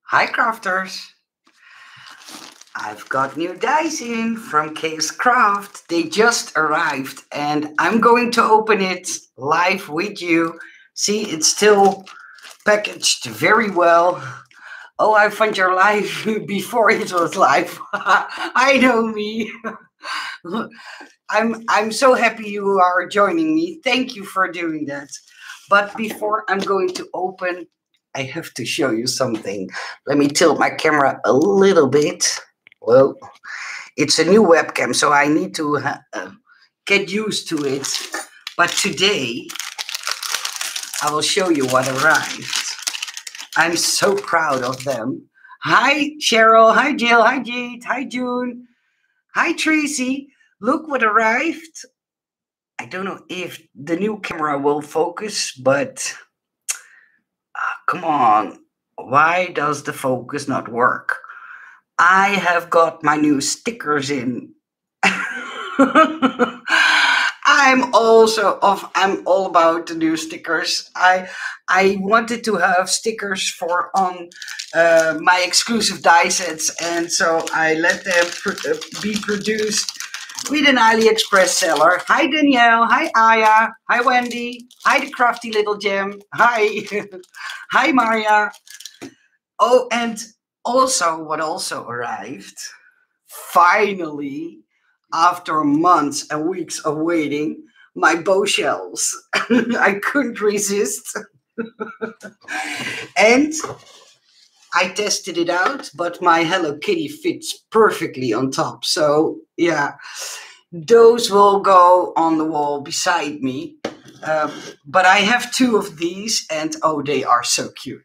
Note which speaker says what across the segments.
Speaker 1: Hi crafters! I've got new dice in from Chaos Craft. They just arrived and I'm going to open it live with you. See, it's still packaged very well. Oh, I found your live before it was live. I know me. I'm so happy you are joining me. Thank you for doing that. But before I'm going to open, I have to show you something. Let me tilt my camera a little bit. Well, it's a new webcam, so I need to get used to it. But today, I will show you what arrived. I'm so proud of them. Hi, Cheryl. Hi, Jill. Hi, Jade. Hi, June. Hi, Tracy. Look what arrived. I don't know if the new camera will focus, but come on. Why does the focus not work? I have got my new stickers in. I'm all about the new stickers. I wanted to have stickers for on my exclusive die sets, and so I let them be produced with an AliExpress seller. Hi Danielle, hi Aya, hi Wendy, hi the crafty little gem, hi, hi Maria. Oh, and also what also arrived, finally, after months and weeks of waiting, my bow shells. I couldn't resist. And I tested it out, but my Hello Kitty fits perfectly on top. So yeah, those will go on the wall beside me. But I have two of these, and oh, they are so cute.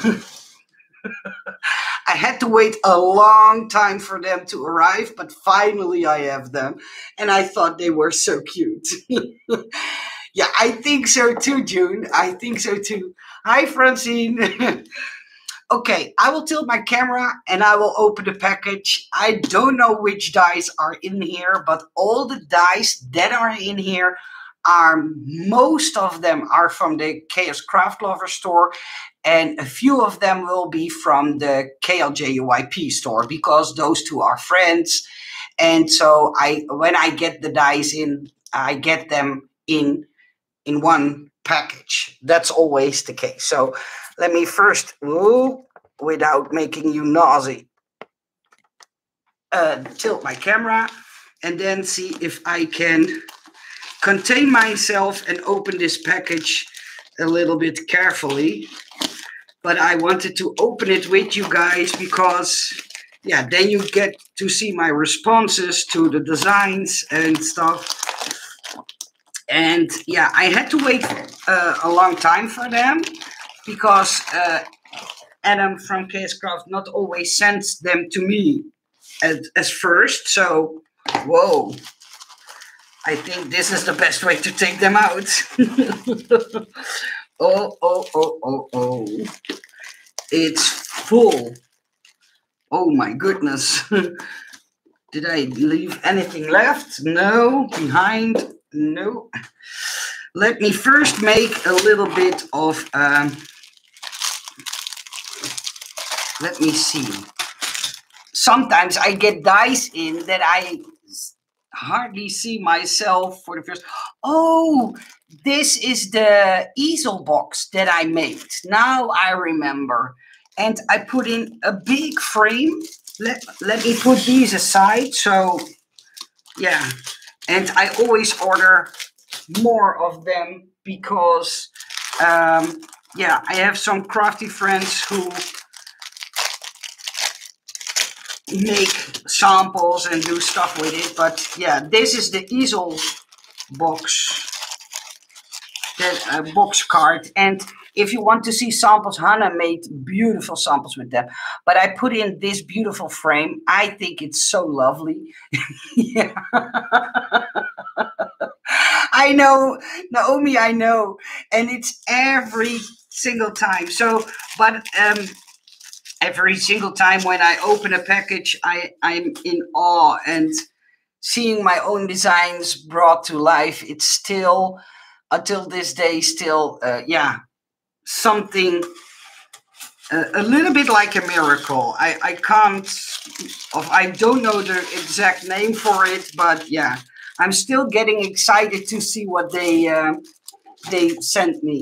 Speaker 1: I had to wait a long time for them to arrive, but finally I have them, and I thought they were so cute. Yeah, I think so too, June. I think so too. Hi, Francine. Okay, I will tilt my camera and I will open the package. I don't know which dice are in here, but all the dice that are in here most of them are from the Chaos Craft Lover store, and a few of them will be from the KLJUYP store because those two are friends. And so when I get the dice in, I get them in one package. That's always the case. So let me first, without making you nauseous, tilt my camera and then see if I can contain myself and open this package a little bit carefully. But I wanted to open it with you guys because, yeah, then you get to see my responses to the designs and stuff. And yeah, I had to wait a long time for them because Adam from KSCraft not always sends them to me as first. So, whoa, I think this is the best way to take them out. Oh. It's full. Oh my goodness. Did I leave anything left? No. Behind? No. Let me first make a little bit of, let me see. Sometimes I get dice in that I hardly see myself for the first. Oh, this is the easel box that I made. Now I remember. And I put in a big frame. Let me put these aside. So, yeah. And I always order more of them because, yeah, I have some crafty friends who make samples and do stuff with it. But yeah, this is the easel box, that box card. And if you want to see samples, Hannah made beautiful samples with them. But I put in this beautiful frame. I think it's so lovely. Yeah. I know, Naomi, I know. And it's every single time. So, but every single time when I open a package, I'm in awe, and seeing my own designs brought to life, it's still, until this day, still, yeah, something a little bit like a miracle. I can't, I don't know the exact name for it, but yeah, I'm still getting excited to see what they sent me.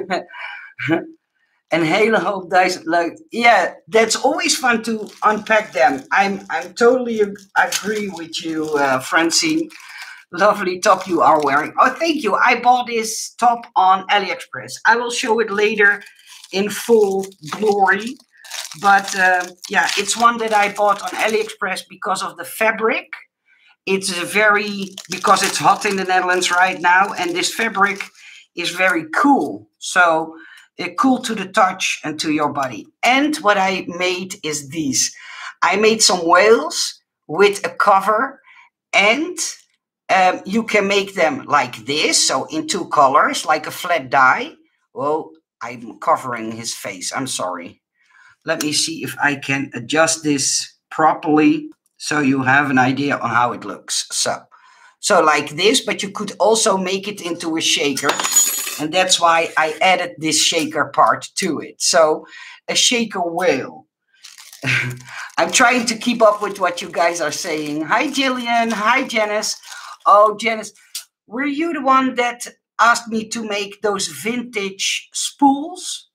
Speaker 1: And hele hoop duizend leuk. Yeah, that's always fun to unpack them. I'm totally agree with you, Francine. Lovely top you are wearing. Oh, thank you. I bought this top on AliExpress. I will show it later in full glory. But yeah, it's one that I bought on AliExpress because of the fabric. It's because it's hot in the Netherlands right now, and this fabric is very cool. So cool to the touch and to your body. And what I made is these. I made some whales with a cover, and you can make them like this, so in two colors, like a flat die. Oh, I'm covering his face. I'm sorry. Let me see if I can adjust this properly so you have an idea on how it looks. So like this, but you could also make it into a shaker. And that's why I added this shaker part to it. So a shaker whale. I'm trying to keep up with what you guys are saying. Hi, Jillian. Hi, Janice. Oh, Janice, were you the one that asked me to make those vintage spools?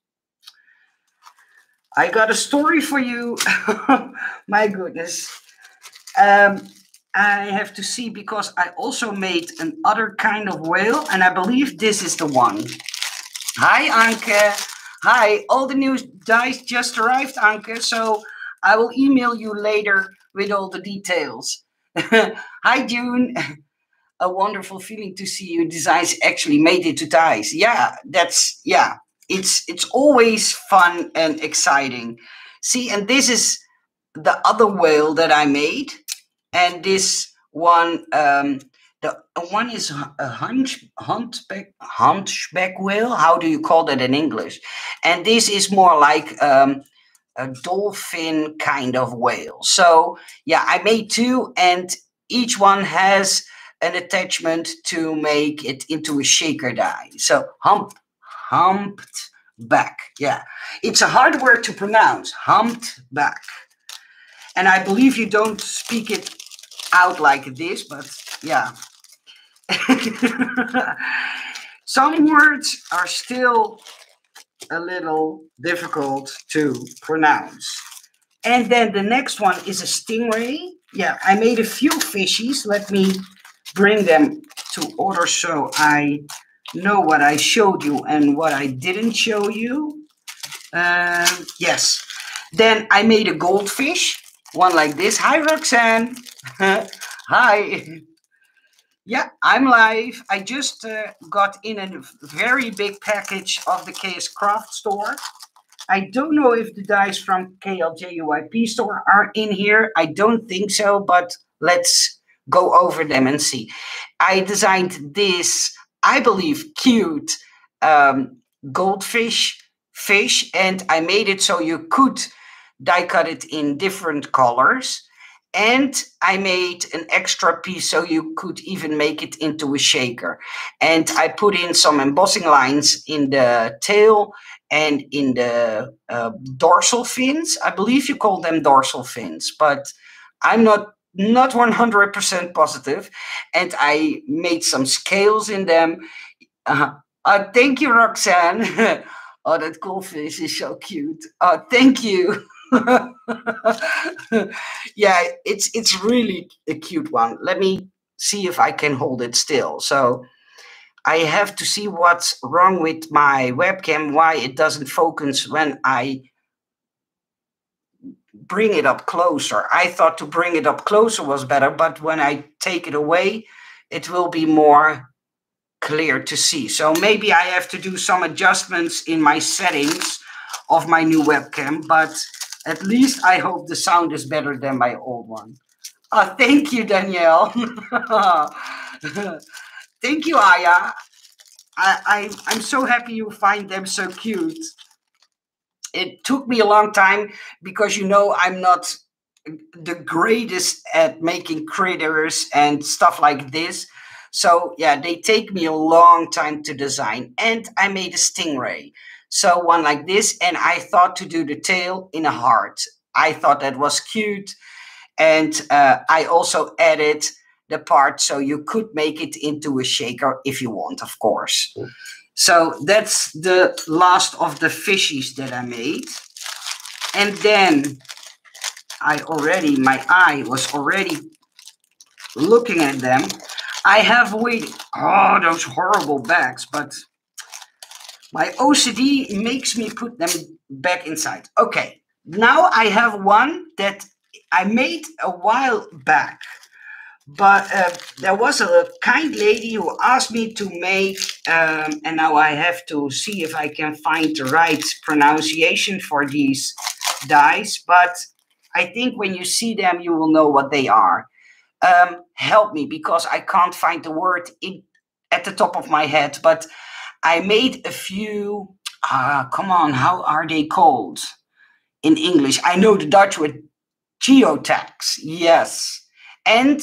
Speaker 1: I got a story for you. My goodness. I have to see, because I also made another kind of whale, and I believe this is the one. Hi, Anke. Hi, all the new dice just arrived, Anke, so I will email you later with all the details. Hi, June. A wonderful feeling to see you designs actually made it to dice. Yeah, it's always fun and exciting. See, and this is the other whale that I made, and this one, the one is a hunchback whale. How do you call that in English? And this is more like a dolphin kind of whale. So yeah, I made two, and each one has an attachment to make it into a shaker die. So humped back. Yeah, it's a hard word to pronounce. Humped back. And I believe you don't speak it out like this, but yeah. Some words are still a little difficult to pronounce. And then the next one is a stingray. Yeah, I made a few fishies. Let me bring them to order so I know what I showed you and what I didn't show you. Yes. Then I made a goldfish, one like this. Hi, Roxanne. Hi. Yeah, I'm live. I just got in a very big package of the KS Craft store. I don't know if the dice from KLJUIP store are in here. I don't think so, but let's go over them and see. I designed this, I believe, cute goldfish fish, and I made it so you could die cut it in different colors. And I made an extra piece so you could even make it into a shaker. And I put in some embossing lines in the tail and in the dorsal fins. I believe you call them dorsal fins, but I'm not 100% positive. And I made some scales in them. Thank you, Roxanne. Oh, that goldfish is so cute. Thank you. Yeah, it's really a cute one. Let me see if I can hold it still. So I have to see what's wrong with my webcam, why it doesn't focus when I bring it up closer. I thought to bring it up closer was better, but when I take it away, it will be more clear to see. So maybe I have to do some adjustments in my settings of my new webcam, but at least I hope the sound is better than my old one. Thank you, Danielle. Thank you, Aya. I'm so happy you find them so cute. It took me a long time because, you know, I'm not the greatest at making critters and stuff like this. So yeah, they take me a long time to design. And I made a stingray. So one like this, and I thought to do the tail in a heart. I thought that was cute. And I also added the part so you could make it into a shaker if you want, of course. So that's the last of the fishies that I made. And then my eye was already looking at them. I have waited, those horrible bags, but my OCD makes me put them back inside. Okay, now I have one that I made a while back, but there was a kind lady who asked me to make, and now I have to see if I can find the right pronunciation for these dies, but I think when you see them, you will know what they are. Help me, because I can't find the word at the top of my head, but I made a few, come on, how are they called in English? I know the Dutch word geotags, yes. And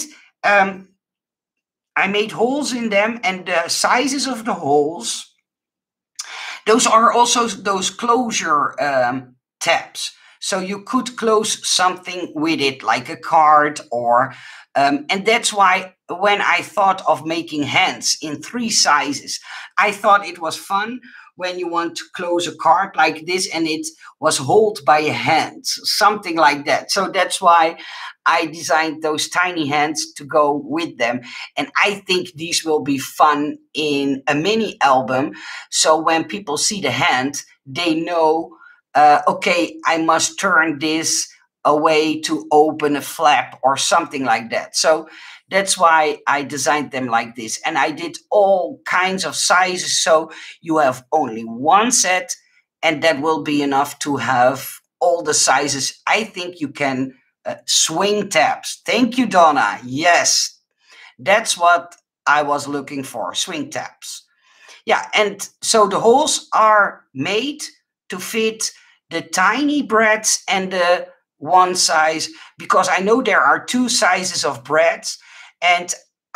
Speaker 1: I made holes in them, and the sizes of the holes, those are also those closure tabs. So you could close something with it, like a card, or and that's why when I thought of making hands in 3 sizes, I thought it was fun when you want to close a card like this and it was held by a hand, something like that. So that's why I designed those tiny hands to go with them. And I think these will be fun in a mini album. So when people see the hand, they know, okay, I must turn this away to open a flap or something like that. So that's why I designed them like this. And I did all kinds of sizes. So you have only one set, and that will be enough to have all the sizes. I think you can swing tabs. Thank you, Donna. Yes, that's what I was looking for, swing tabs. Yeah, and so the holes are made to fit the tiny breads and the one size, because I know there are 2 sizes of breads, and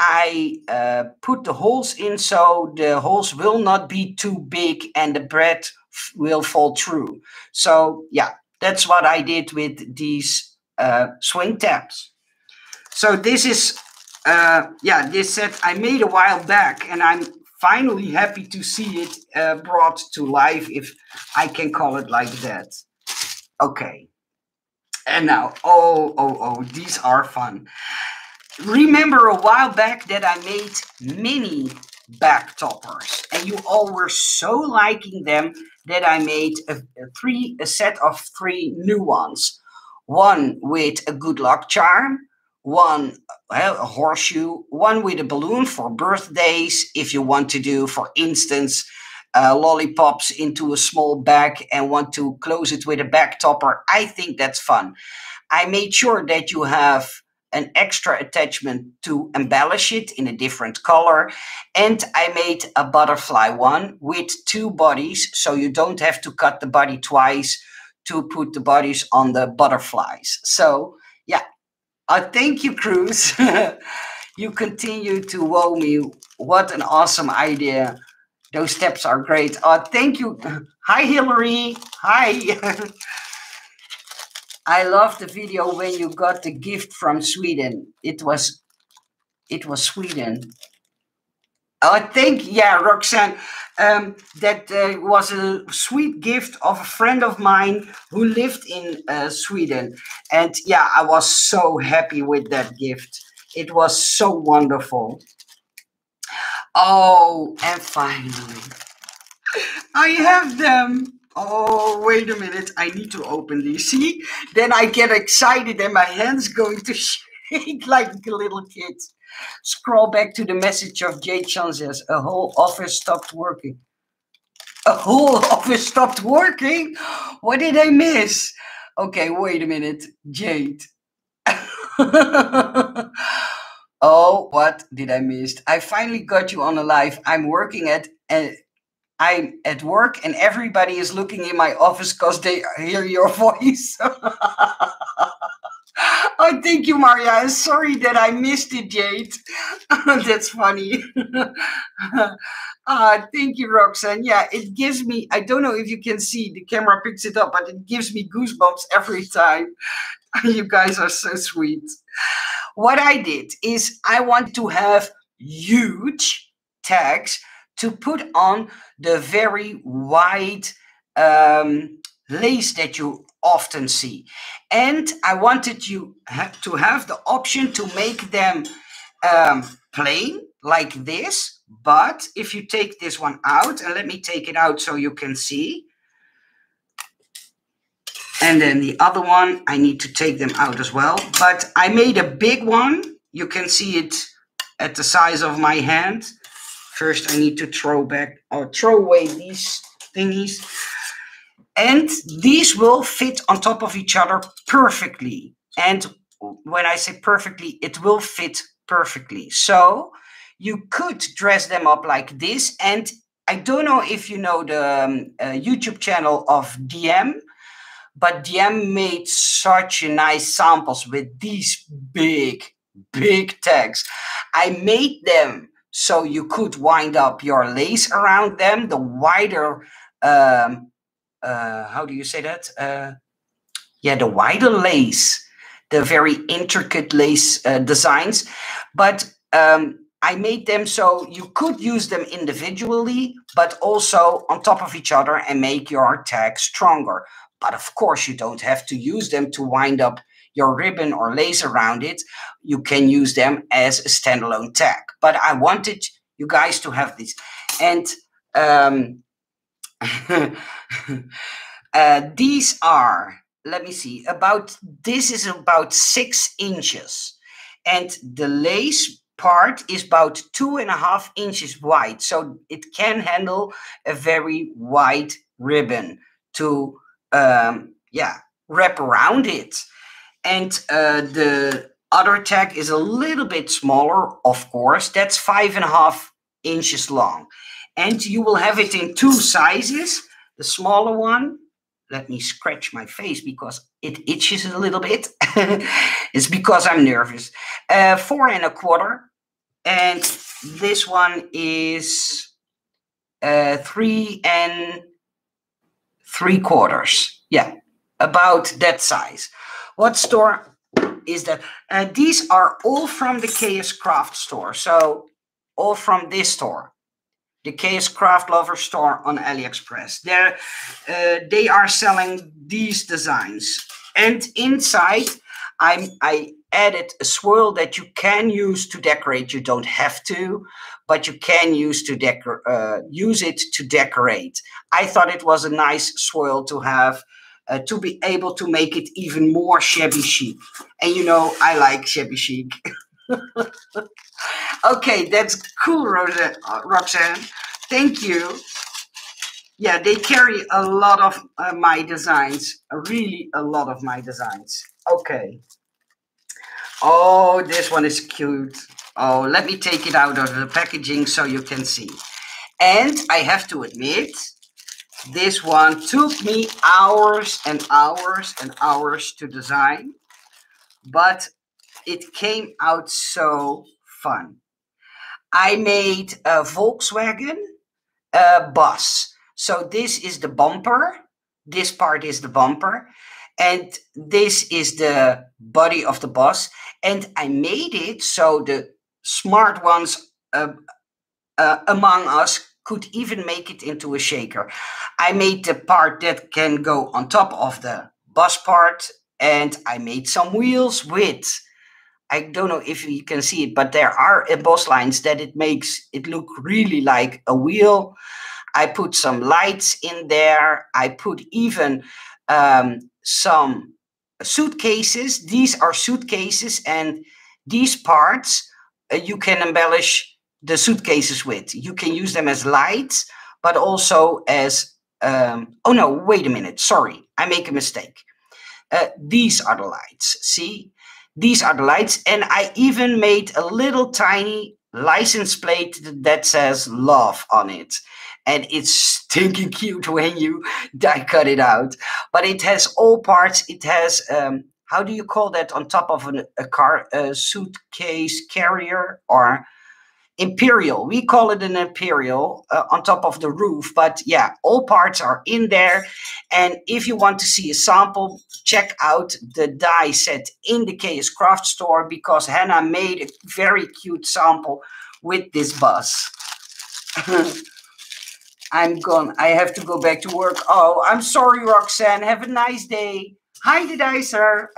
Speaker 1: I put the holes in so the holes will not be too big and the bread will fall through. So yeah, that's what I did with these swing tabs. So this is, this set I made a while back, and I'm finally happy to see it brought to life, if I can call it like that. Okay. And now, these are fun. Remember a while back that I made mini back toppers, and you all were so liking them that I made a set of 3 new ones. One with a good luck charm, one a horseshoe, one with a balloon for birthdays, if you want to do, for instance, lollipops into a small bag and want to close it with a back topper. I think that's fun. I made sure that you have an extra attachment to embellish it in a different color. And I made a butterfly one with 2 bodies, so you don't have to cut the body twice to put the bodies on the butterflies. So yeah, thank you, Cruz. You continue to wow me. What an awesome idea. Those steps are great. Thank you. Hi, Hillary. Hi. I love the video when you got the gift from Sweden. It was Sweden. Roxanne. That was a sweet gift of a friend of mine who lived in Sweden. And yeah, I was so happy with that gift. It was so wonderful. Oh, and finally, I have them. Oh, wait a minute. I need to open these. See? Then I get excited and my hand's going to shake like a little kid. Scroll back to the message of Jade Chances. A whole office stopped working. A whole office stopped working? What did I miss? Okay, wait a minute. Jade. Oh, what did I miss? I finally got you on a live. I'm at work and everybody is looking in my office because they hear your voice. Oh Oh, thank you, Maria. I'm sorry that I missed it, Jade. That's funny. Thank you, Roxanne. Yeah, it gives me, I don't know if you can see, the camera picks it up, but it gives me goosebumps every time. You guys are so sweet. What I did is I want to have huge tags to put on the very wide lace that you often see. And I wanted you to have the option to make them plain like this. But if you take this one out, and let me take it out so you can see. And then the other one, I need to take them out as well. But I made a big one. You can see it at the size of my hand. First, I need to throw away these thingies. And these will fit on top of each other perfectly. And when I say perfectly, it will fit perfectly. So you could dress them up like this. And I don't know if you know the YouTube channel of DM, but DM made such a nice samples with these big tags. I made them so you could wind up your lace around them. The wider, how do you say that? The wider lace, the very intricate lace designs. But I made them so you could use them individually, but also on top of each other and make your tag stronger. But of course, you don't have to use them to wind up your ribbon or lace around it. You can use them as a standalone tag. But I wanted you guys to have this. And these are, let me see, this is about 6 inches. And the lace part is about 2.5 inches wide. So it can handle a very wide ribbon to wrap around it. And the other tag is a little bit smaller, of course. That's 5.5 inches long. And you will have it in 2 sizes. The smaller one, let me scratch my face because it itches a little bit. It's because I'm nervous. 4.25. And this one is 3 3/4. Yeah, about that size. What store is that? These are all from the KS Craft store. So all from this store, the KS Craft Lover store on AliExpress. They are selling these designs. And inside, I added a swirl that you can use to decorate. You don't have to, but you can use it to decorate. I thought it was a nice swirl to have, to be able to make it even more shabby chic. And you know, I like shabby chic. Okay, that's cool, Roxanne. Thank you. Yeah, they carry a lot of my designs, really a lot of my designs. Okay. Oh, this one is cute. Oh, let me take it out of the packaging so you can see. And I have to admit, this one took me hours and hours and hours to design, but it came out so fun. I made a Volkswagen bus. So this is the bumper. This part is the bumper. And this is the body of the bus. And I made it so the smart ones among us could even make it into a shaker. I made the part that can go on top of the bus part. And I made some wheels with, I don't know if you can see it, but there are embossed lines that it makes it look really like a wheel. I put some lights in there. I put even some suitcases. These are suitcases, and these parts you can embellish the suitcases with. You can use them as lights, but also as, oh no, wait a minute. Sorry, I make a mistake. These are the lights. See? These are the lights. And I even made a little tiny license plate that says love on it. And it's stinking cute when you die cut it out. But it has all parts. It has how do you call that on top of a suitcase carrier, or imperial? We call it an imperial on top of the roof, but yeah, all parts are in there. And if you want to see a sample, check out the die set in the KS Craft store, because Hannah made a very cute sample with this bus. I'm gone. I have to go back to work. Oh, I'm sorry, Roxanne. Have a nice day. Hi, the dicer.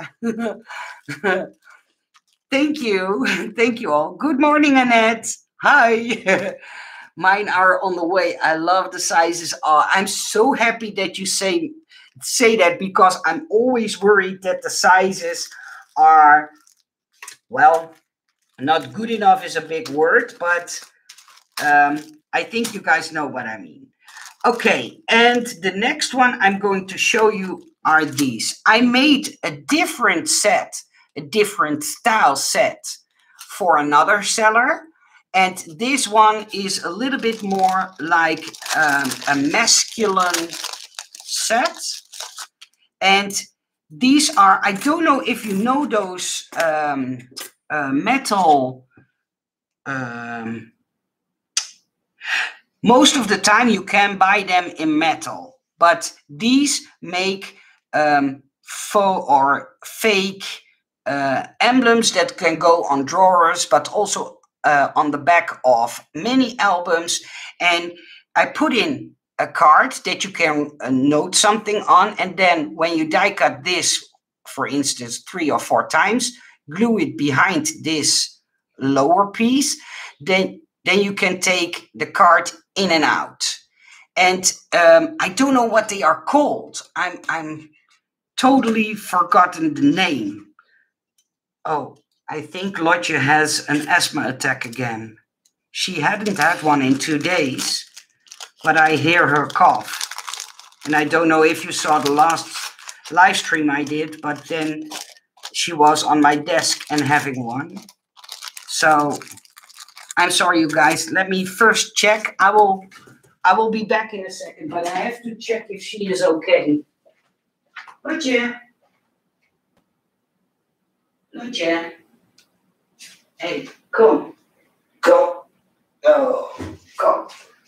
Speaker 1: Thank you. Thank you all. Good morning, Annette. Hi. Mine are on the way. I love the sizes. I'm so happy that you say that, because I'm always worried that the sizes are, well, not good enough is a big word, but I think you guys know what I mean. Okay, and the next one I'm going to show you are these. I made a different set, a different style set for another seller. And this one is a little bit more like a masculine set. And these are, I don't know if you know those metal, most of the time you can buy them in metal, but these make faux or fake emblems that can go on drawers, but also on the back of many albums. And I put in a card that you can note something on, and then when you die cut this, for instance, 3 or 4 times, glue it behind this lower piece, then you can take the card in and out. And I don't know what they are called. I'm totally forgotten the name. Oh, I think Lotje has an asthma attack again. She hadn't had one in 2 days, but I hear her cough. And I don't know if you saw the last live stream I did, but then she was on my desk and having one. So I'm sorry, you guys. Let me first check. I will be back in a second, but I have to check if she is okay. Lotje. Lotje. Hey, come. Go. Oh, go.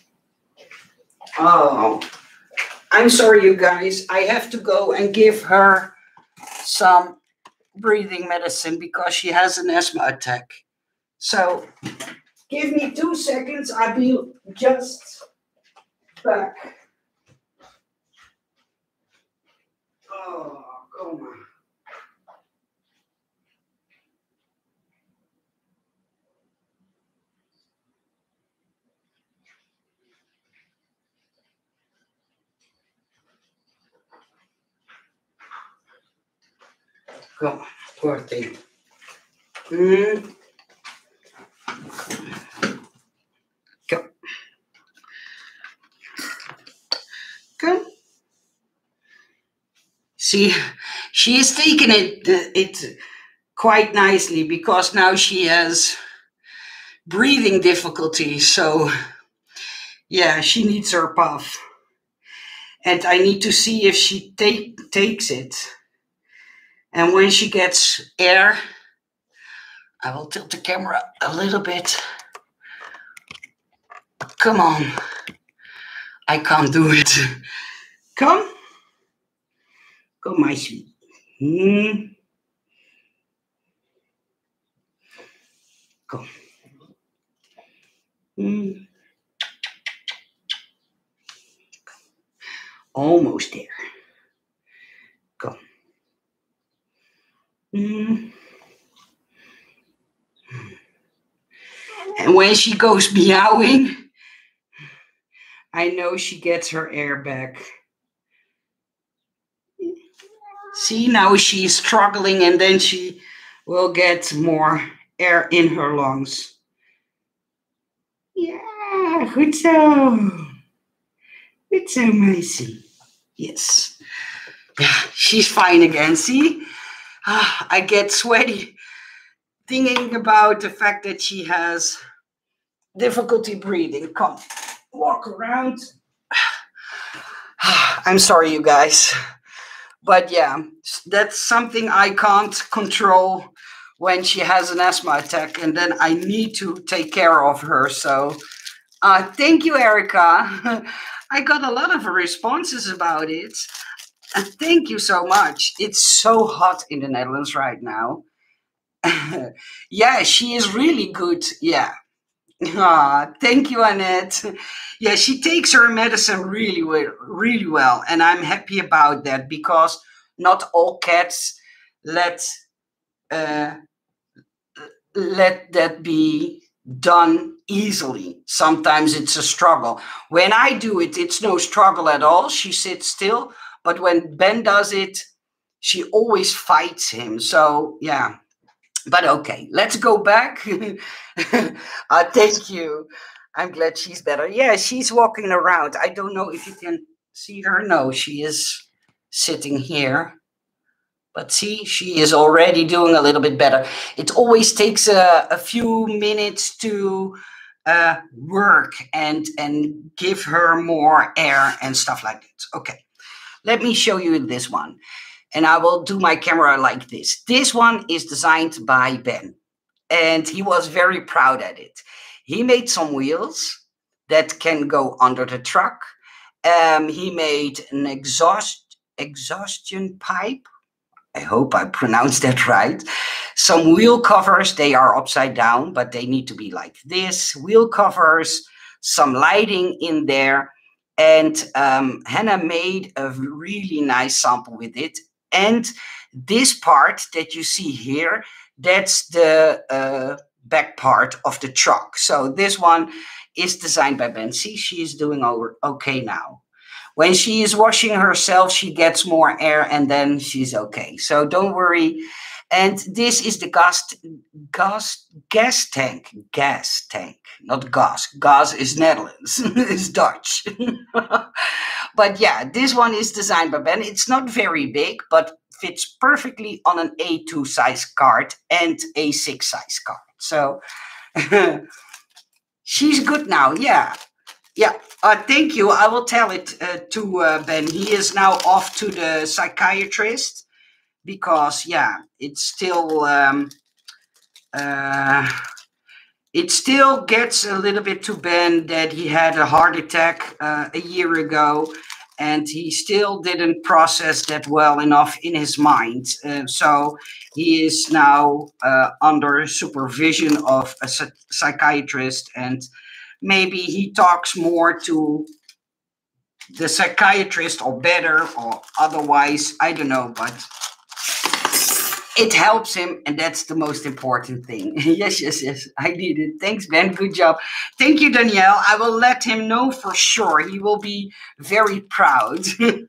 Speaker 1: Oh, I'm sorry, you guys. I have to go and give her some breathing medicine because she has an asthma attack. So give me 2 seconds. I'll be just back. Oh, come on. Come on, poor thing. Go. Go. See, she is taking it quite nicely, because now she has breathing difficulties. So, yeah, she needs her puff. And I need to see if she takes it. And when she gets air, I will tilt the camera a little bit. Come on. I can't do it. Come. Come, my sweet. Come. Almost there. Go. And when she goes meowing, I know she gets her air back. See, now she's struggling, and then she will get more air in her lungs. Yeah, good so. Good so, Macy. Yes. Yeah, she's fine again. See? I get sweaty thinking about the fact that she has difficulty breathing. Come, walk around. I'm sorry, you guys. But yeah, that's something I can't control when she has an asthma attack, and then I need to take care of her. So thank you, Erica. I got a lot of responses about it. Thank you so much. It's so hot in the Netherlands right now. Yeah, she is really good. Yeah. Thank you, Annette. Yeah, she takes her medicine really well, and I'm happy about that because not all cats let uh, let that be done easily. Sometimes it's a struggle. When I do it, it's no struggle at all. She sits still, but when Ben does it, she always fights him. So yeah, but okay, let's go back. Thank you. I'm glad she's better. Yeah, she's walking around. I don't know if you can see her. No, she is sitting here. But see, she is already doing a little bit better. It always takes a few minutes to work and give her more air and stuff like that. Okay, let me show you this one. And I will do my camera like this. This one is designed by Ben, and he was very proud at it. He made some wheels that can go under the truck. He made an exhaustion pipe. I hope I pronounced that right. Some wheel covers, they are upside down, but they need to be like this. Wheel covers, some lighting in there. And Hannah made a really nice sample with it. And this part that you see here, that's the back part of the truck. So this one is designed by Ben. See, she is doing okay now. When she is washing herself, she gets more air and then she's okay. So don't worry. And this is the gas tank. Gas tank, not gas. Gas is Netherlands. It's Dutch. But yeah, this one is designed by Ben. It's not very big, but fits perfectly on an A2 size card and A6 size card. So she's good now. Yeah. Yeah, thank you. I will tell it to Ben. He is now off to the psychiatrist because, yeah, it still gets a little bit to Ben that he had a heart attack a year ago, and he still didn't process that well enough in his mind. So he is now under supervision of a psychiatrist, and maybe he talks more to the psychiatrist or better or otherwise, I don't know, but it helps him, and that's the most important thing. Yes, I need it. Thanks, Ben. Good job. Thank you, Danielle. I will let him know for sure. He will be very proud.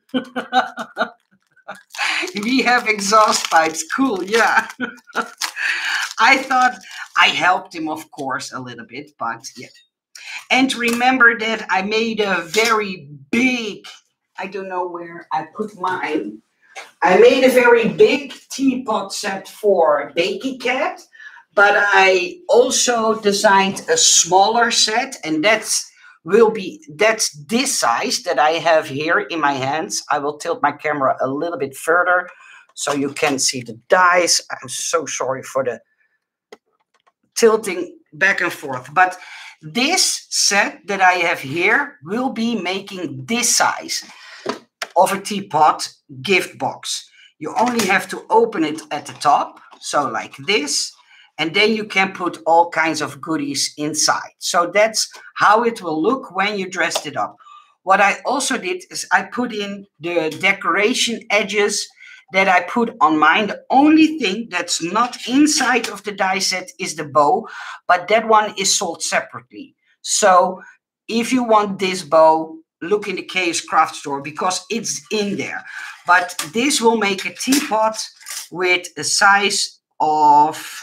Speaker 1: We have exhaust pipes. Cool, yeah. I thought I helped him, of course, a little bit, but yeah. And remember that I made a very big, I don't know where I put mine. I made a very big teapot set for Bakey Cat, but I also designed a smaller set, and that's this size that I have here in my hands. I will tilt my camera a little bit further so you can see the dice. I'm so sorry for the tilting back and forth, but this set that I have here will be making this size of a teapot gift box. You only have to open it at the top, so like this, and then you can put all kinds of goodies inside. So that's how it will look when you dressed it up. What I also did is I put in the decoration edges that I put on mine. The only thing that's not inside of the die set is the bow, but that one is sold separately. So if you want this bow, look in the Chaos Craft store because it's in there. But this will make a teapot with a size of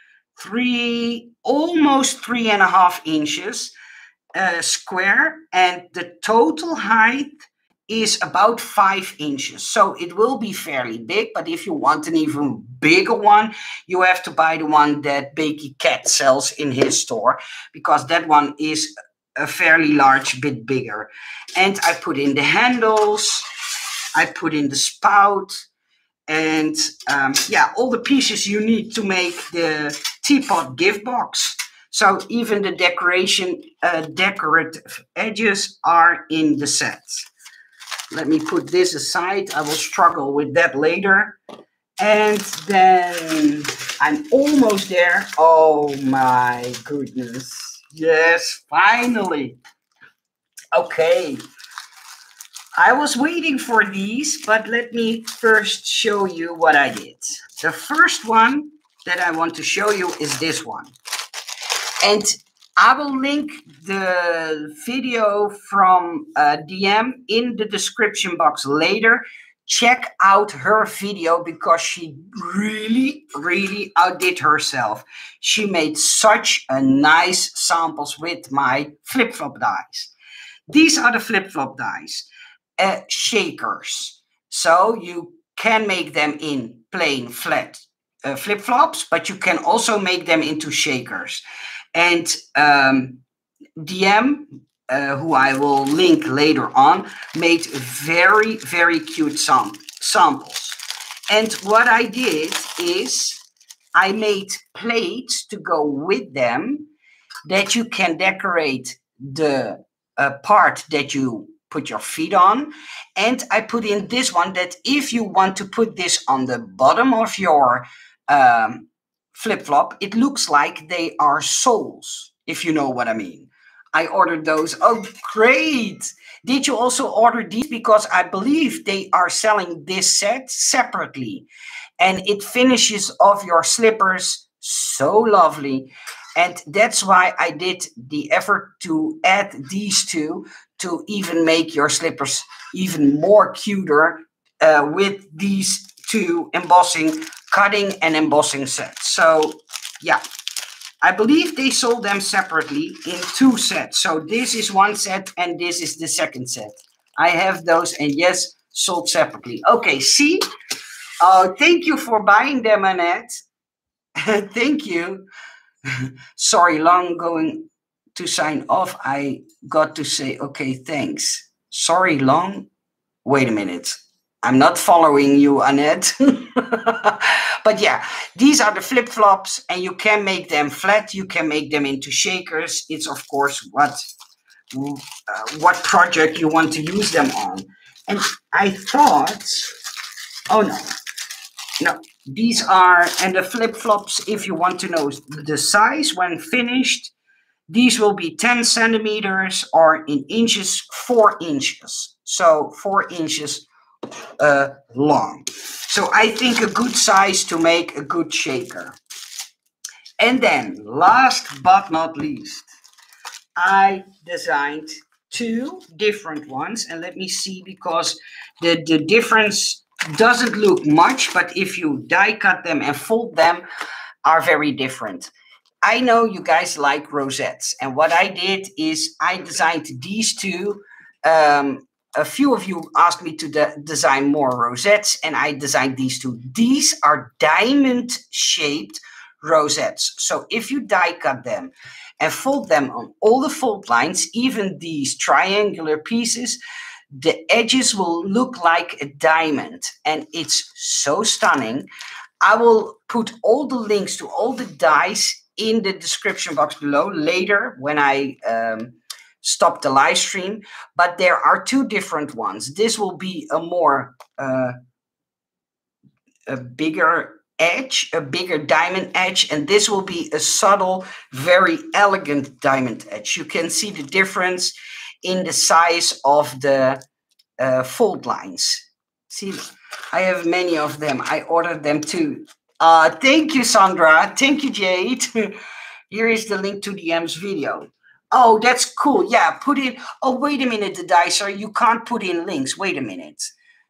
Speaker 1: almost 3.5 inches square, and the total height is about 5 inches. So it will be fairly big, but if you want an even bigger one, you have to buy the one that Bakey Cat sells in his store, because that one is a fairly large bit bigger. And I put in the handles. I put in the spout, and yeah, all the pieces you need to make the teapot gift box. So even the decorative edges are in the set. Let me put this aside. I will struggle with that later. And then I'm almost there. Oh my goodness. Yes, finally. Okay. I was waiting for these, but let me first show you what I did. The first one that I want to show you is this one. And I will link the video from DM in the description box later. Check out her video because she really, really outdid herself. She made such a nice samples with my flip-flop dies. These are the flip-flop dies. Shakers. So you can make them in plain flat flip-flops, but you can also make them into shakers. And DM, who I will link later on, made very, very cute samples. And what I did is I made plates to go with them that you can decorate the part that you put your feet on. And I put in this one that if you want to put this on the bottom of your flip-flop, it looks like they are soles, if you know what I mean. I ordered those. Oh, great. Did you also order these? Because I believe they are selling this set separately. And it finishes off your slippers so lovely. And that's why I did the effort to add these two to even make your slippers even more cuter with these two cutting and embossing sets. So yeah, I believe they sold them separately in two sets. So this is one set and this is the second set. I have those, and yes, sold separately. Okay, see? Thank you for buying them, Annette. Thank you. Sorry, long going to sign off. I got to say, okay, thanks. Sorry, long. Wait a minute. I'm not following you, Annette. But yeah, these are the flip-flops, and you can make them flat. You can make them into shakers. It's, of course, what project you want to use them on. And I thought, oh no, these are, and the flip-flops, if you want to know the size when finished, these will be 10 centimeters, or in inches, 4 inches. So 4 inches long. So I think a good size to make a good shaker. And then, last but not least, I designed two different ones. And let me see, because the difference doesn't look much, but if you die cut them and fold them, are very different. I know you guys like rosettes, and what I did is I designed these two. A few of you asked me to design more rosettes, and I designed these two. These are diamond-shaped rosettes. So if you die cut them and fold them on all the fold lines, even these triangular pieces, the edges will look like a diamond, and it's so stunning. I will put all the links to all the dies in the description box below later when I stop the live stream. But there are two different ones. This will be a more a bigger edge, a bigger diamond edge, and this will be a subtle, very elegant diamond edge. You can see the difference in the size of the fold lines. See, I have many of them. I ordered them too. Thank you, Sandra. Thank you, Jade. Here is the link to DM's video. Oh, that's cool. Yeah, put in. Oh, wait a minute, the dicer. You can't put in links. Wait a minute.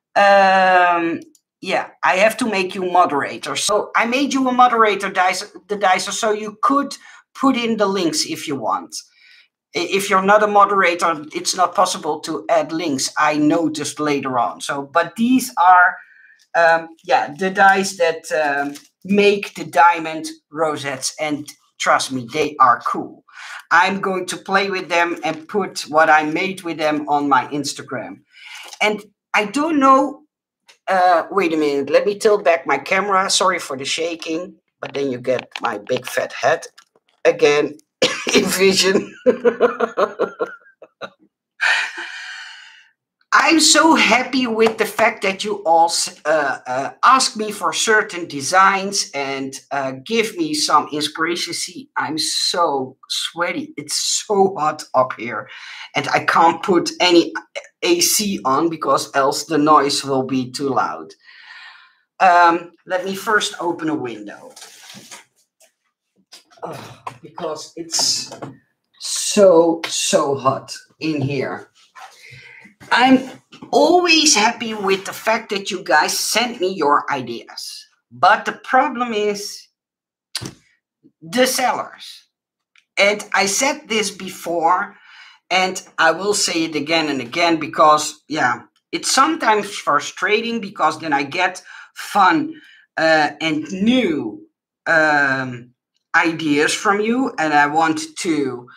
Speaker 1: Yeah, I have to make you moderator. So I made you a moderator, the dicer, so you could put in the links if you want. If you're not a moderator, it's not possible to add links. I noticed later on. So, but these are, yeah, the dies that make the diamond rosettes, and trust me, they are cool. I'm going to play with them and put what I made with them on my Instagram. And I don't know. Wait a minute. Let me tilt back my camera. Sorry for the shaking, but then you get my big fat head again in vision. I'm so happy with the fact that you all ask me for certain designs and give me some inspiration. See, I'm so sweaty. It's so hot up here, and I can't put any AC on because else the noise will be too loud. Let me first open a window because it's so hot in here. I'm always happy with the fact that you guys send me your ideas. But the problem is the sellers. And I said this before, and I will say it again and again because, yeah, it's sometimes frustrating because then I get fun and new ideas from you, and I want to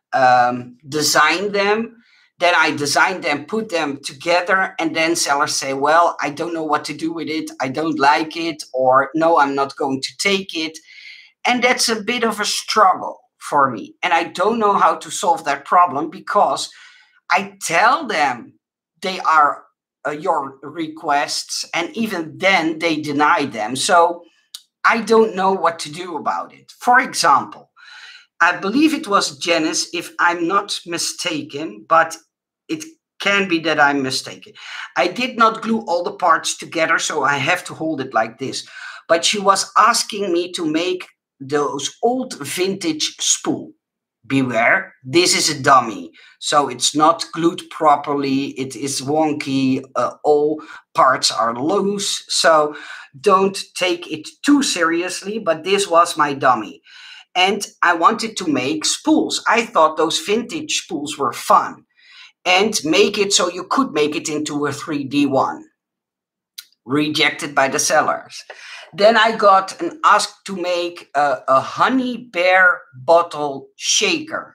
Speaker 1: design them. Then I design them, put them together, and then sellers say, well, I don't know what to do with it. I don't like it, or no, I'm not going to take it. And that's a bit of a struggle for me. And I don't know how to solve that problem because I tell them they are your requests, and even then they deny them. So I don't know what to do about it. For example, I believe it was Janice, if I'm not mistaken, but it can be that I'm mistaken. I did not glue all the parts together, so I have to hold it like this. But she was asking me to make those old vintage spool. Beware, this is a dummy, so it's not glued properly. It is wonky. All parts are loose, so don't take it too seriously. But this was my dummy. And I wanted to make spools. I thought those vintage spools were fun. And make it so you could make it into a 3D one. Rejected by the sellers. Then I got an ask to make a honey bear bottle shaker.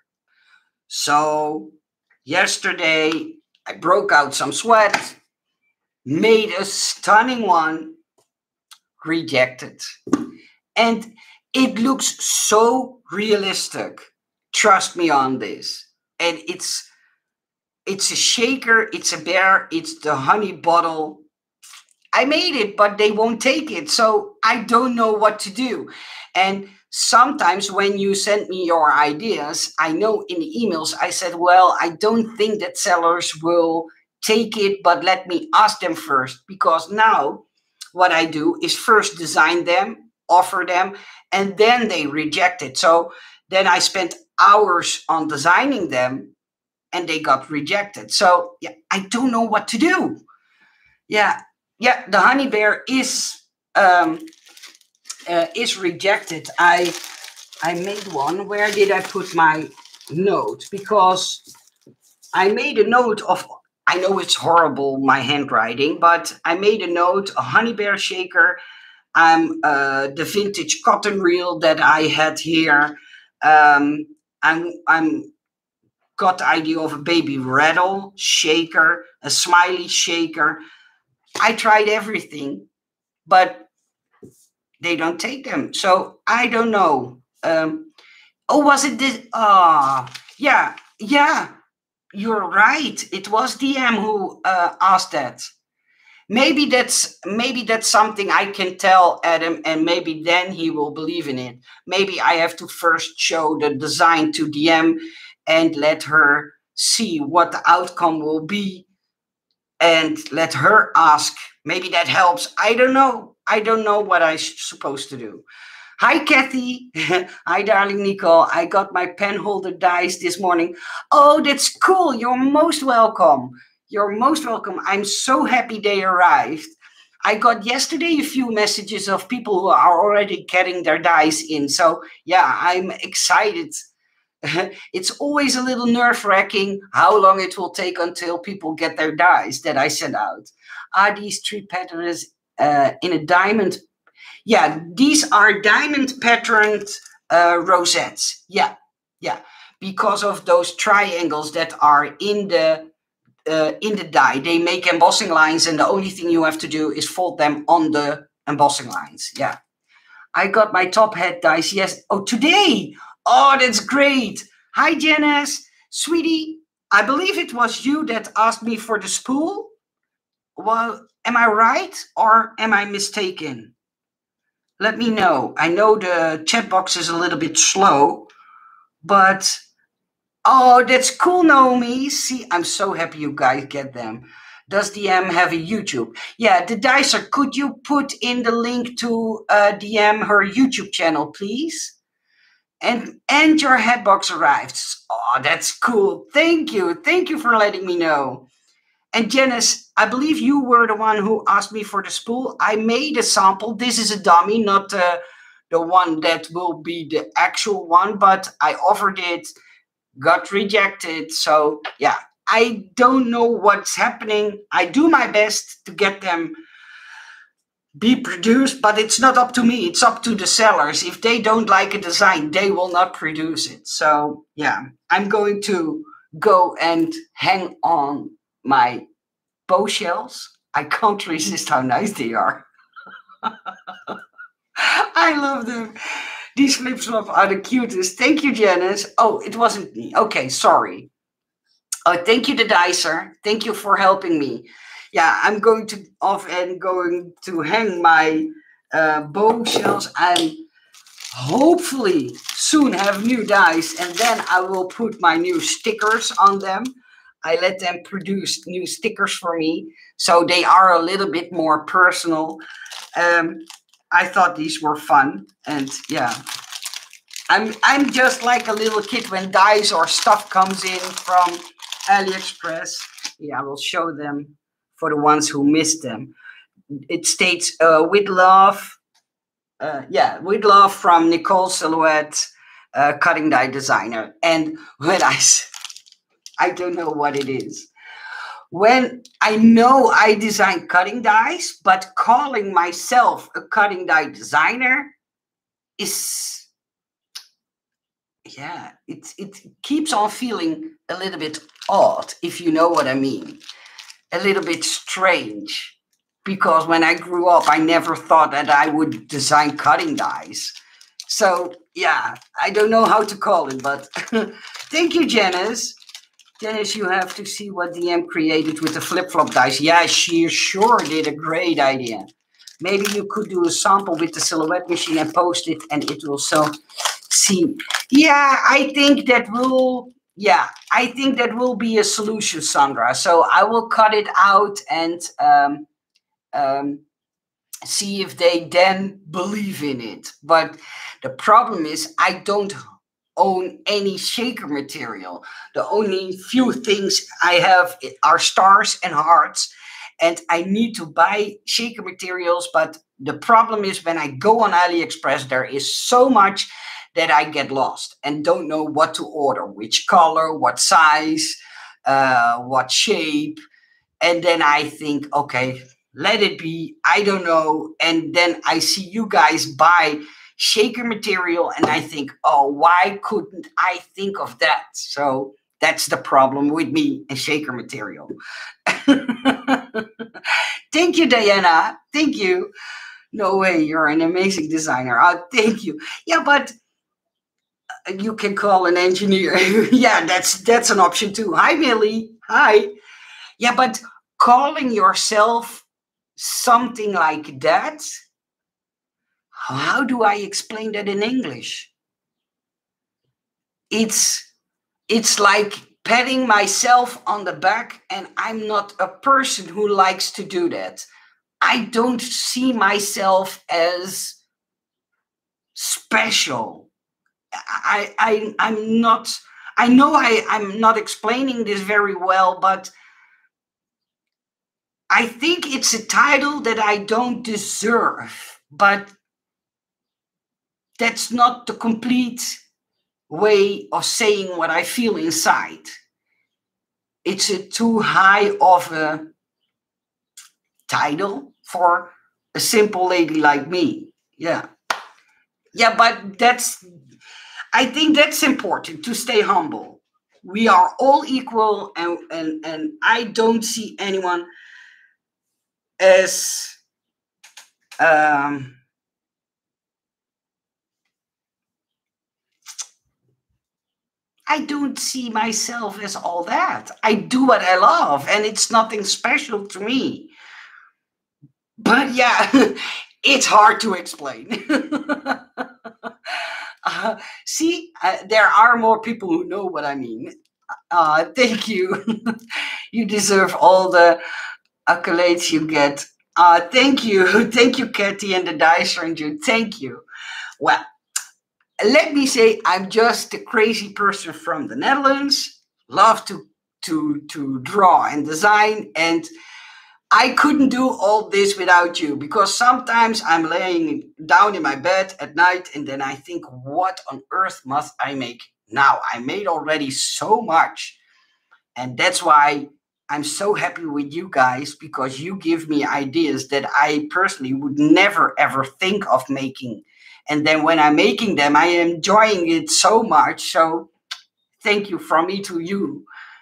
Speaker 1: So yesterday I broke out some sweat, made a stunning one, rejected. And it looks so realistic. Trust me on this. And it's a shaker, it's a bear, it's the honey bottle. I made it, but they won't take it. So I don't know what to do. And sometimes when you send me your ideas, I know in the emails I said, well, I don't think that sellers will take it, but let me ask them first. Because now what I do is first design them, offer them, and then they reject it. So then I spent hours on designing them and they got rejected. So yeah, I don't know what to do. Yeah, the honey bear is rejected. I made one. Where did I put my note? Because I made a note of. I know it's horrible, my handwriting, but I made a note, a honey bear shaker. The vintage cotton reel that I had here. I'm got the idea of a baby rattle shaker, a smiley shaker. I tried everything, but they don't take them. So I don't know. Was it this? Yeah, you're right. It was DM who asked that. Maybe that's something I can tell Adam, and maybe then he will believe in it. Maybe I have to first show the design to DM and let her see what the outcome will be and let her ask. Maybe that helps. I don't know. I don't know what I'm supposed to do. Hi, Kathy. Hi, darling Nicole. I got my pen holder dies this morning. Oh, that's cool. You're most welcome. You're most welcome. I'm so happy they arrived. I got yesterday a few messages of people who are already getting their dies in. So, yeah, I'm excited. It's always a little nerve-wracking how long it will take until people get their dies that I send out. Are these 3 patterns in a diamond? Yeah, these are diamond patterned rosettes. Yeah, because of those triangles that are in the in the die. They make embossing lines, and the only thing you have to do is fold them on the embossing lines. Yeah. I got my top hat dice. Yes. Oh, today. Oh, that's great. Hi, Janice. Sweetie, I believe it was you that asked me for the spool. Well, am I right or am I mistaken? Let me know. I know the chat box is a little bit slow, but oh, that's cool, Naomi. See, I'm so happy you guys get them. Does DM have a YouTube? Yeah, the Dicer, could you put in the link to DM her YouTube channel, please? And your headbox arrived. Oh, that's cool. Thank you. Thank you for letting me know. And Janice, I believe you were the one who asked me for the spool. I made a sample. This is a dummy, not the one that will be the actual one, but I offered it, got rejected. So yeah, I don't know what's happening. I do my best to get them be produced, but it's not up to me. It's up to the sellers. If they don't like a design, they will not produce it. So yeah, I'm going to go and hang on my bow shells. I can't resist how nice they are. I love them. These flip-flops are the cutest. Thank you, Janice. Oh, it wasn't me. Okay, sorry. Oh, thank you, the Dicer. Thank you for helping me. Yeah, I'm going to off and going to hang my bow shells and hopefully soon have new dice, and then I will put my new stickers on them. I let them produce new stickers for me, so they are a little bit more personal. I thought these were fun, and yeah, I'm just like a little kid when dice or stuff comes in from AliExpress. Yeah, I will show them for the ones who missed them. It states with love. With love from Nicole Silhouette, cutting die designer. And when I don't know what it is. When I know I design cutting dies, but calling myself a cutting die designer is, yeah, it keeps on feeling a little bit odd, if you know what I mean. A little bit strange. Because when I grew up, I never thought that I would design cutting dies. So, yeah, I don't know how to call it, but thank you, Janice. Janice, you have to see what DM created with the flip-flop dice. Yeah, she sure did a great idea. Maybe you could do a sample with the Silhouette machine and post it, and it will so see. Yeah, I think that will be a solution, Sandra. So I will cut it out and see if they then believe in it. But the problem is I don't own any shaker material. The only few things I have are stars and hearts, and I need to buy shaker materials. But the problem is when I go on AliExpress, there is so much that I get lost and don't know what to order, which color, what size, what shape. And then I think, okay, let it be. I don't know. And then I see you guys buy shaker material and I think, oh, why couldn't I think of that? So that's the problem with me and shaker material. Thank you, Diana. Thank you. No way, you're an amazing designer. Oh, thank you. Yeah, but you can call an engineer. Yeah, that's an option too. Hi, Millie. Hi. Yeah, but calling yourself something like that, how do I explain that in English? It's like patting myself on the back, and I'm not a person who likes to do that. I don't see myself as special. I'm not. I know I'm not explaining this very well, but I think it's a title that I don't deserve, but that's not the complete way of saying what I feel inside. It's a too high of a title for a simple lady like me. Yeah. Yeah, but I think that's important to stay humble. We are all equal, and I don't see anyone as um, I don't see myself as all that. I do what I love, and it's nothing special to me. But yeah, it's hard to explain. See, there are more people who know what I mean. Thank you. You deserve all the accolades you get. Thank you. Thank you, Kathy and the Dice Ranger. Thank you. Well, let me say I'm just a crazy person from the Netherlands. Love to draw and design, and I couldn't do all this without you, because sometimes I'm laying down in my bed at night and then I think, what on earth must I make now? I made already so much. And that's why I'm so happy with you guys, because you give me ideas that I personally would never ever think of making. And then when I'm making them, I am enjoying it so much. So thank you from me to you.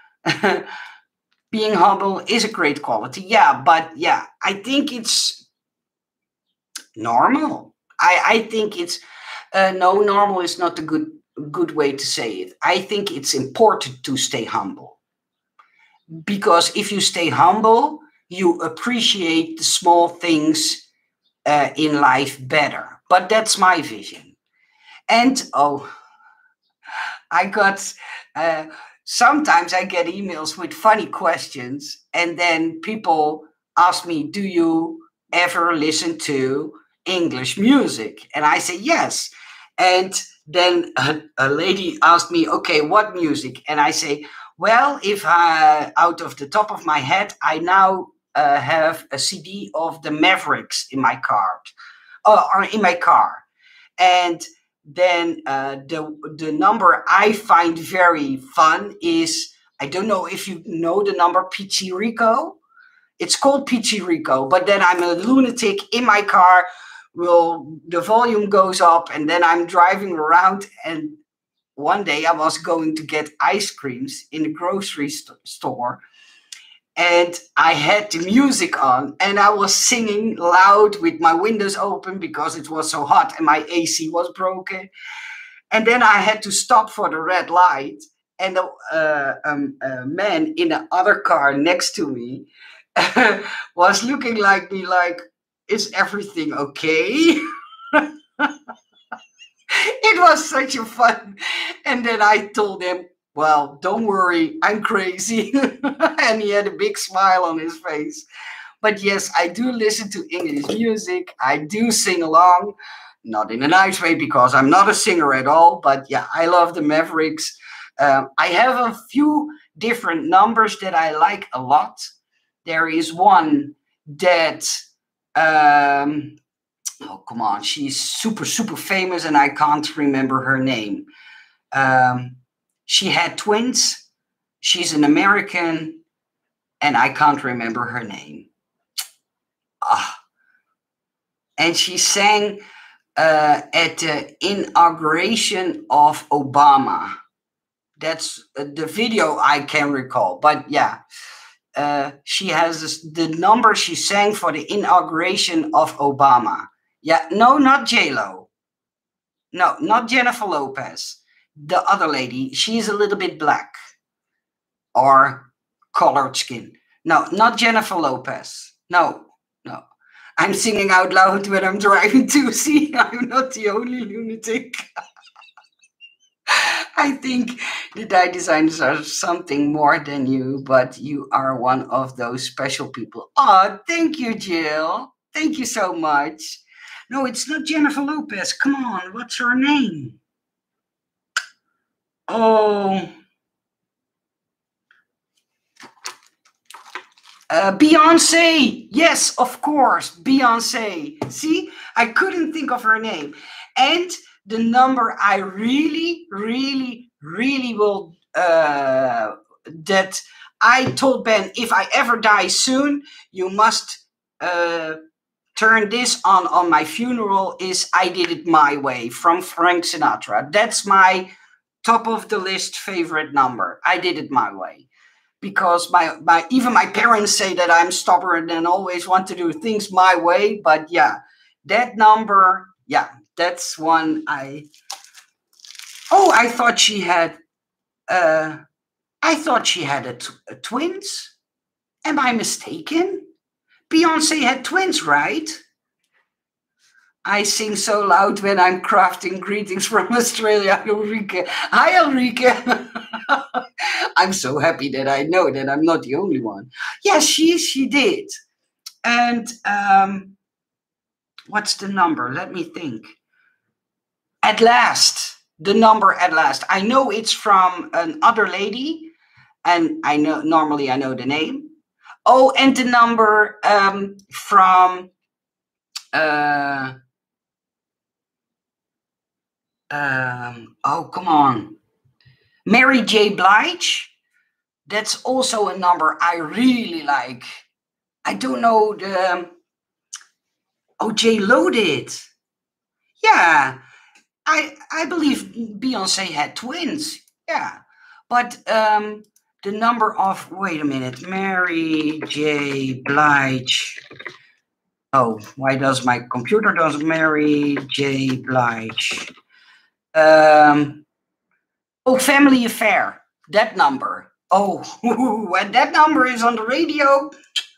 Speaker 1: Being humble is a great quality. Yeah, but yeah, I think it's normal. I think it's no, normal is not a good way to say it. I think it's important to stay humble, because if you stay humble, you appreciate the small things in life better. But that's my vision. And oh, I got sometimes I get emails with funny questions, and then people ask me, "Do you ever listen to English music?" And I say yes. And then a lady asked me, "Okay, what music?" And I say, "Well, if out of the top of my head, I now have a CD of the Mavericks in my car, or in my car." And then the number I find very fun is, I don't know if you know the number Peachy Rico. It's called Peachy Rico, but then I'm a lunatic in my car. Well, the volume goes up, and then I'm driving around. And one day I was going to get ice creams in the grocery store, and I had the music on, and I was singing loud with my windows open because it was so hot and my AC was broken. And then I had to stop for the red light, and a man in the other car next to me was looking like me like, "Is everything okay?" It was such a fun. And then I told him, "Well, don't worry, I'm crazy." And he had a big smile on his face. But yes, I do listen to English music. I do sing along, not in a nice way because I'm not a singer at all. But yeah, I love the Mavericks. I have a few different numbers that I like a lot. There is one that, oh, come on, she's super, super famous and I can't remember her name. She had twins. She's an American and I can't remember her name. And she sang at the inauguration of Obama. That's the video I can recall. But yeah, she has the number she sang for the inauguration of Obama. Yeah, no, not J-Lo. No, not Jennifer Lopez. The other lady, she's a little bit black or colored skin. No, not Jennifer Lopez. No, no. I'm singing out loud when I'm driving too. See, I'm not the only lunatic. I think the die designers are something more than you, but you are one of those special people. Oh, thank you, Jill. Thank you so much. No, it's not Jennifer Lopez. Come on, what's her name? Oh, Beyonce. Yes, of course, Beyonce. See, I couldn't think of her name. And the number I really, really, really will, that I told Ben, if I ever die soon, you must turn this on my funeral, is I Did It My Way from Frank Sinatra. That's my top of the list favorite number. I did it my way. Because even my parents say that I'm stubborn and always want to do things my way. But yeah, that number, yeah, that's one I thought she had twins. Am I mistaken? Beyonce had twins, right? I sing so loud when I'm crafting greetings from Australia, Ulrike. Hi, Ulrike. I'm so happy that I know that I'm not the only one. Yes, she did. And what's the number? Let me think. At Last. The number At Last. I know it's from another lady, and I know normally I know the name. Oh, and the number from oh, come on. Mary J. Blige. That's also a number I really like. I don't know the. Oh, J. Lo did. Yeah, I believe Beyonce had twins. Yeah, but the number of wait a minute, Mary J. Blige. Oh, why does my computer doesn't Mary J. Blige? Oh, Family Affair. That number. Oh, when that number is on the radio,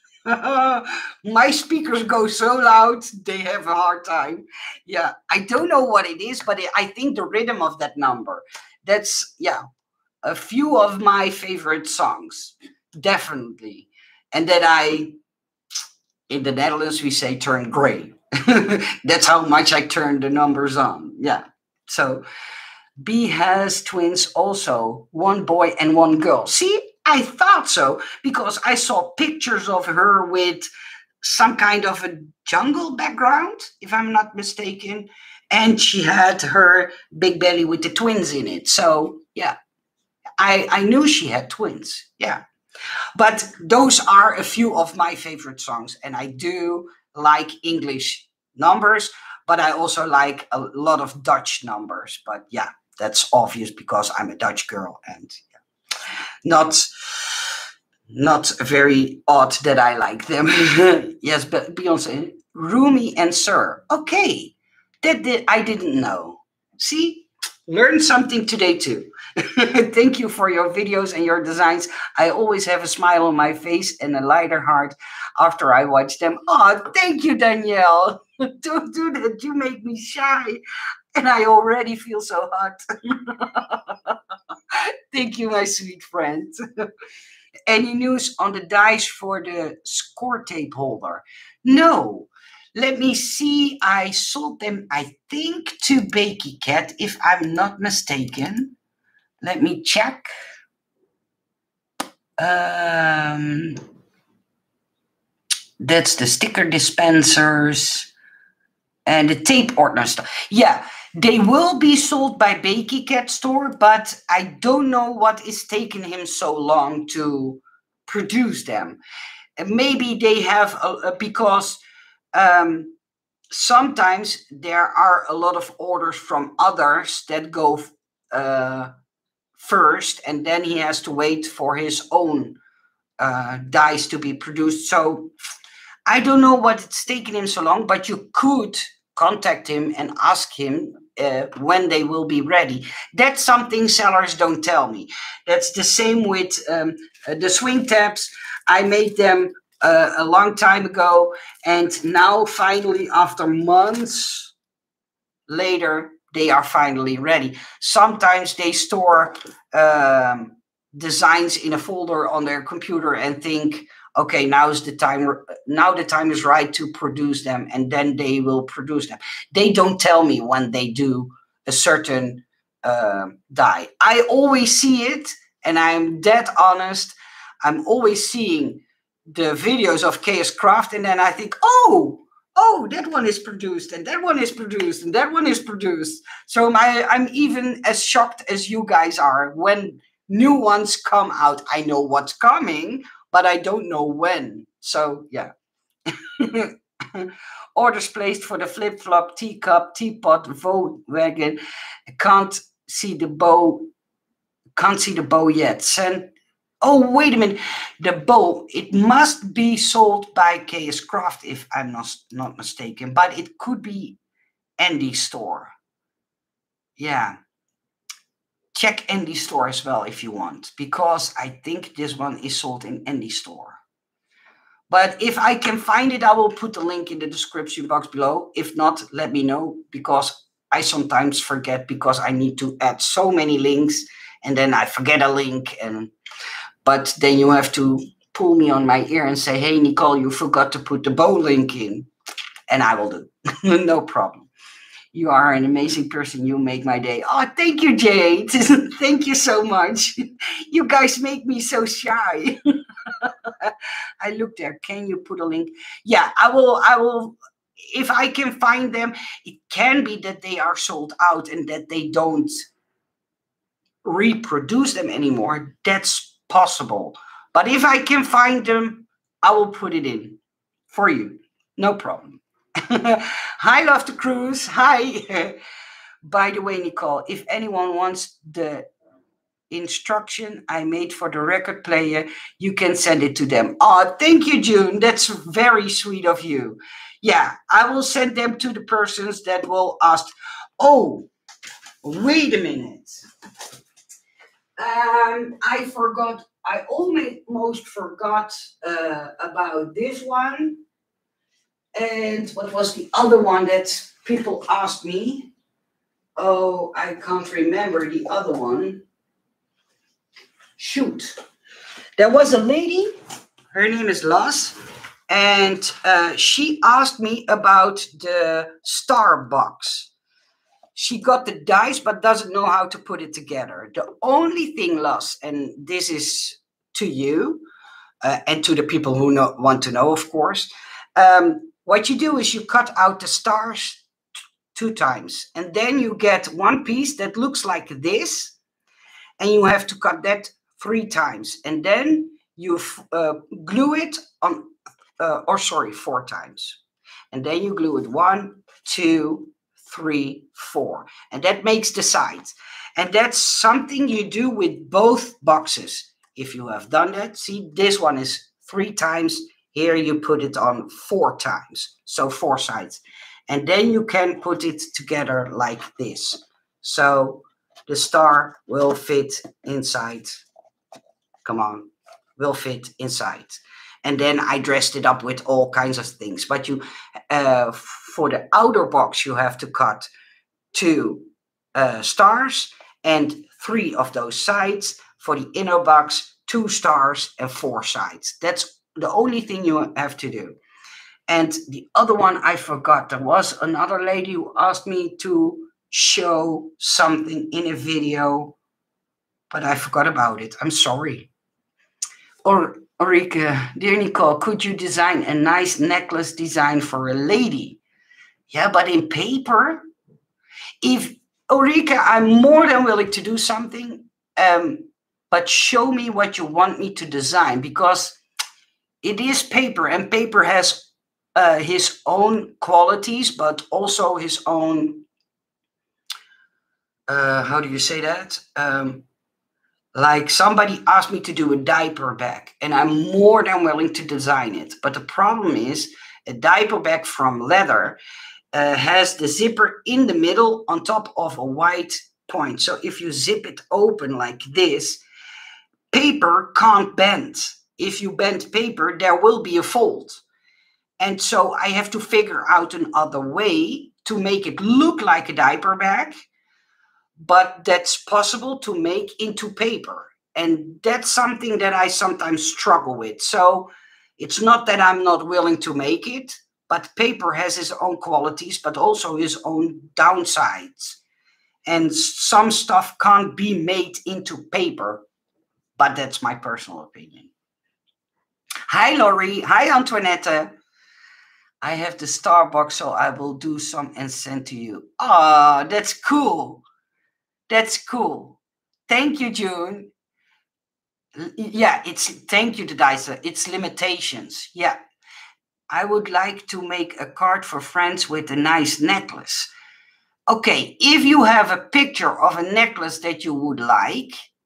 Speaker 1: my speakers go so loud, they have a hard time. Yeah, I don't know what it is, but I think the rhythm of that number. That's, yeah, a few of my favorite songs. Definitely. And that in the Netherlands, we say turn gray. That's how much I turn the numbers on. Yeah. So B has twins also, one boy and one girl. See, I thought so because I saw pictures of her with some kind of a jungle background, if I'm not mistaken. And she had her big belly with the twins in it. So, yeah, I knew she had twins. Yeah. But those are a few of my favorite songs. And I do like English numbers, but I also like a lot of Dutch numbers. But yeah, that's obvious because I'm a Dutch girl and not very odd that I like them. Yes, but Beyonce, Rumi and Sir. Okay, I didn't know. See, learned something today too. Thank you for your videos and your designs. I always have a smile on my face and a lighter heart after I watch them. Oh, thank you, Danielle. Don't do that. You make me shy. And I already feel so hot. Thank you, my sweet friend. Any news on the dice for the score tape holder? No. Let me see. I sold them, I think, to Bakey Cat, if I'm not mistaken. Let me check. That's the sticker dispensers and the tape ordner stuff. Yeah, they will be sold by Bakey Cat store, but I don't know what is taking him so long to produce them. Maybe they have because sometimes there are a lot of orders from others that go first, and then he has to wait for his own dice to be produced. So I don't know what it's taking him so long, but you could contact him and ask him when they will be ready. That's something sellers don't tell me. That's the same with the swing tabs. I made them a long time ago, and now finally, after months later, they are finally ready. Sometimes they store designs in a folder on their computer and think, okay, now the time is right to produce them, and then they will produce them. They don't tell me when they do a certain die. I always see it, and I'm dead honest. I'm always seeing the videos of KS Craft, and then I think, oh, that one is produced, and that one is produced, and that one is produced. So I'm even as shocked as you guys are when new ones come out. I know what's coming, but I don't know when. So yeah. Orders placed for the flip-flop, teacup, teapot, vote wagon. I can't see the bow can't see the bow yet. Oh, wait a minute. The bow, it must be sold by KS Craft if I'm not mistaken, but it could be Andy's store. Yeah. Check Andy's store as well if you want, because I think this one is sold in Andy's store. But if I can find it, I will put the link in the description box below. If not, let me know, because I sometimes forget, because I need to add so many links and then I forget a link. But then you have to pull me on my ear and say, hey, Nicole, you forgot to put the bow link in. And I will do. No problem. You are an amazing person. You make my day. Oh, thank you, Jade. Thank you so much. You guys make me so shy. I look there. Can you put a link? Yeah, I will. If I can find them, it can be that they are sold out and that they don't reproduce them anymore. That's possible. But if I can find them, I will put it in for you. No problem. Hi, Love to Cruise. Hi. By the way, Nicole, if anyone wants the instruction I made for the record player, you can send it to them. Oh, thank you, June. That's very sweet of you. Yeah, I will send them to the persons that will ask. Oh, wait a minute. I forgot. I almost forgot about this one. And what was the other one that people asked me? Oh, I can't remember the other one. Shoot. There was a lady, her name is Las, and she asked me about the star box. She got the dice but doesn't know how to put it together. The only thing, Las, and this is to you and to the people who want to know, of course, what you do is you cut out the stars 2 times, and then you get one piece that looks like this, and you have to cut that 3 times, and then you glue it on, 4 times, and then you glue it 1, 2, 3, 4, and that makes the sides. And that's something you do with both boxes. If you have done that, see, this one is 3 times. Here you put it on 4 times, so 4 sides. And then you can put it together like this. So the star will fit inside. Come on, will fit inside. And then I dressed it up with all kinds of things. But you, for the outer box, you have to cut 2 stars and 3 of those sides. For the inner box, 2 stars and 4 sides. That's the only thing you have to do. And the other one I forgot. There was another lady who asked me to show something in a video, but I forgot about it. I'm sorry. Or Ulrike, dear Nicole, could you design a nice necklace design for a lady? Yeah, but in paper? If Ulrike, I'm more than willing to do something, but show me what you want me to design, because it is paper, and paper has his own qualities, but also his own, how do you say that? Like somebody asked me to do a diaper bag, and I'm more than willing to design it. But the problem is a diaper bag from leather has the zipper in the middle on top of a white point. So if you zip it open like this, paper can't bend. If you bend paper, there will be a fold. And so I have to figure out another way to make it look like a diaper bag, but that's possible to make into paper. And that's something that I sometimes struggle with. So it's not that I'm not willing to make it, but paper has its own qualities, but also its own downsides. And some stuff can't be made into paper, but that's my personal opinion. Hi, Laurie. Hi, Antoinette. I have the Starbucks, so I will do some and send to you. Ah, that's cool. That's cool. Thank you, June. Yeah, thank you, Dadiza. It's limitations. Yeah. I would like to make a card for friends with a nice necklace. Okay, if you have a picture of a necklace that you would like,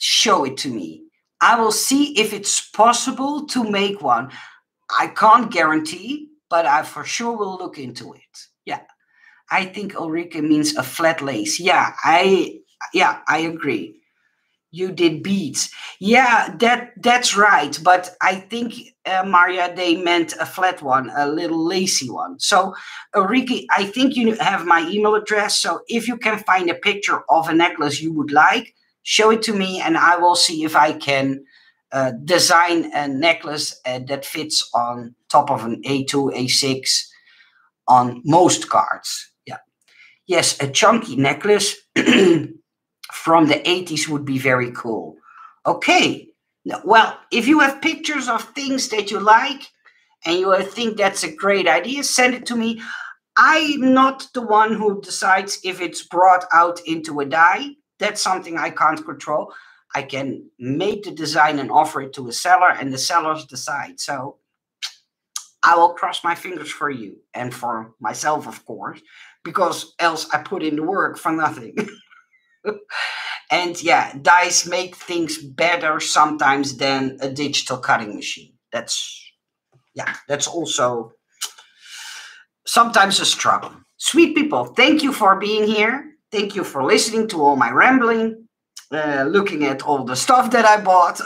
Speaker 1: show it to me. I will see if it's possible to make one. I can't guarantee, but I for sure will look into it. Yeah. I think Ulrike means a flat lace. Yeah, I agree. You did beads. Yeah, that's right. But I think, Maria, they meant a flat one, a little lacy one. So, Ulrike, I think you have my email address. So if you can find a picture of a necklace you would like, show it to me, and I will see if I can design a necklace that fits on top of an A2, A6 on most cards. Yeah. Yes, a chunky necklace from the 80s would be very cool. Okay. Well, if you have pictures of things that you like and you think that's a great idea, send it to me. I'm not the one who decides if it's brought out into a die. That's something I can't control. I can make the design and offer it to a seller, and the sellers decide. So I will cross my fingers for you and for myself, of course, because else I put in the work for nothing. And yeah, dies make things better sometimes than a digital cutting machine. That's also sometimes a struggle. Sweet people, thank you for being here. Thank you for listening to all my rambling, looking at all the stuff that I bought.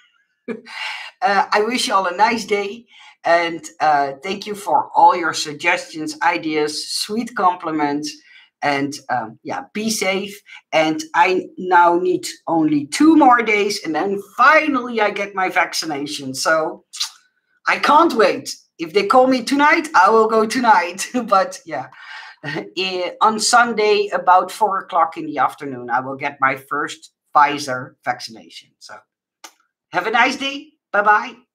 Speaker 1: I wish you all a nice day. And thank you for all your suggestions, ideas, sweet compliments. And be safe. And I now need only 2 more days, and then finally I get my vaccination. So I can't wait. If they call me tonight, I will go tonight. But yeah, on Sunday about 4 o'clock in the afternoon, I will get my first Pfizer vaccination. So have a nice day. Bye-bye.